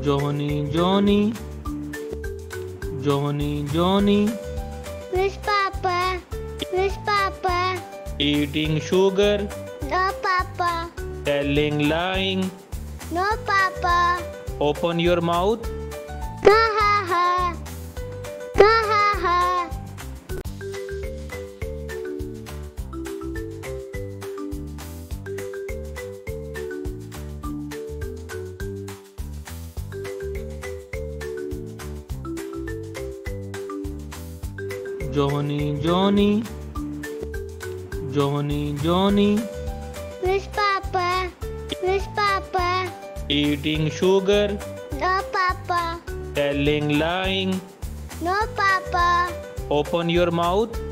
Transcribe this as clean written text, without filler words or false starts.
Johnny, Johnny, Johnny, Johnny, Where's Papa? Where's Papa? eating sugar, No, Papa. telling lying. No, Papa. Open your mouth. Ha ha ha. Ha ha ha. Johnny, Johnny, Johnny, Johnny, Where's Papa? Where's Papa? eating sugar, No, Papa. telling lying. No, Papa. Open your mouth.